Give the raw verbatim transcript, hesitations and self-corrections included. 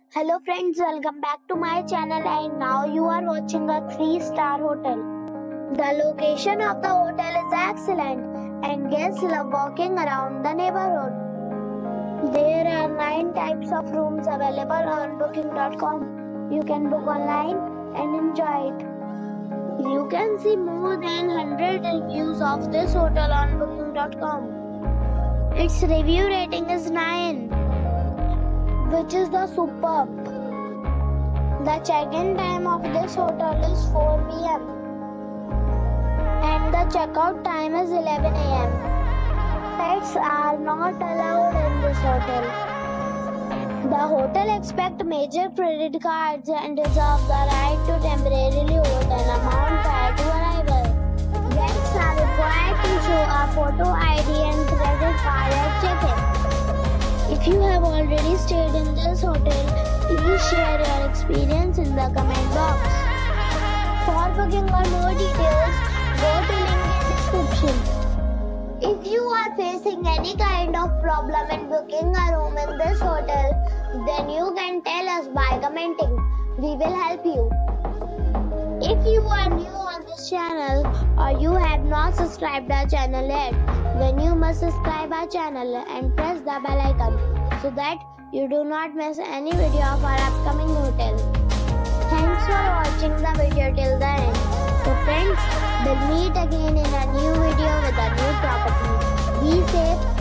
Hello friends, welcome back to my channel and now you are watching a three star hotel. The location of the hotel is excellent and guests love walking around the neighborhood. There are nine types of rooms available on booking dot com. You can book online and enjoy it. You can see more than one hundred reviews of this hotel on booking dot com. Its review rating is nine. Which is the superb. The check-in time of this hotel is four p m and the check-out time is eleven a m Pets are not allowed in this hotel. The hotel accepts major credit cards and reserves the right to temporarily hold an amount prior to arrival. Guests are required to show a photo I D and credit card at check-in. If you have already stayed in this hotel, please share your experience in the comment box. For booking or more details, go to link in description. If you are facing any kind of problem in booking a room in this hotel, then you can tell us by commenting. We will help you. If you are new on this channel or you have not subscribed our channel yet, then you must subscribe our channel and press the bell icon so that you do not miss any video of our upcoming hotel. Thanks for watching the video till the end. So friends, we'll meet again in a new video with a new property. Be safe.